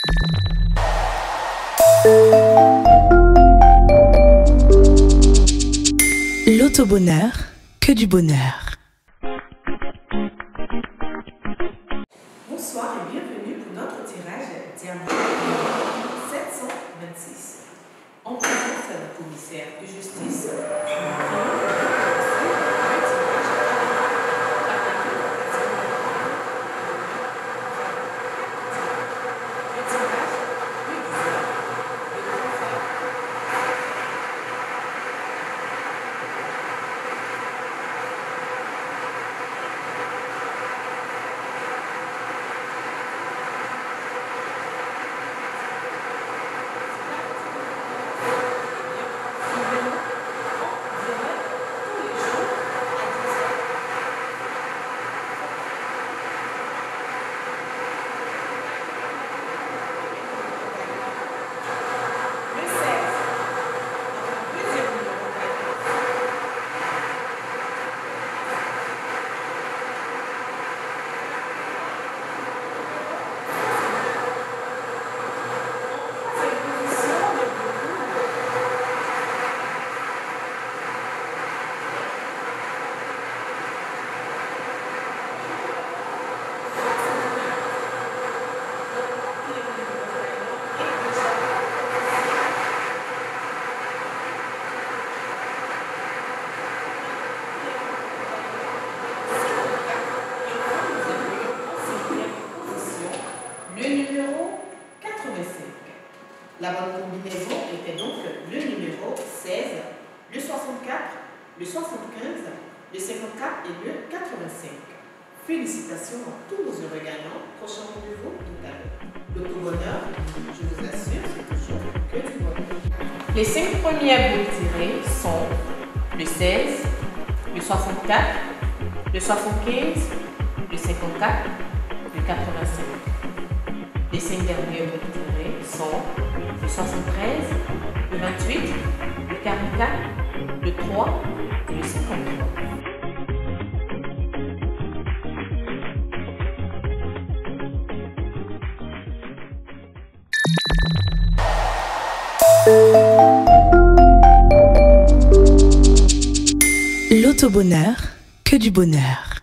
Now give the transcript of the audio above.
L'autobonheur, que du bonheur. Bonsoir et bienvenue pour notre tirage diamant 726. En présence du commissaire de justice, le numéro 85. La bonne combinaison était donc le numéro 16, le 64, le 75, le 54 et le 85. Félicitations à tous nos heureux gagnants. Prochain rendez-vous tout à l'heure. L'autobonheur, je vous assure, c'est toujours que du bonheur. Les 5 premières boules tirées sont le 16, le 64, le 75, le 54, le 85. Les 5 derniers retirés sont le 73, le 28, le 44, le 3 et le 53. L'autobonheur, que du bonheur.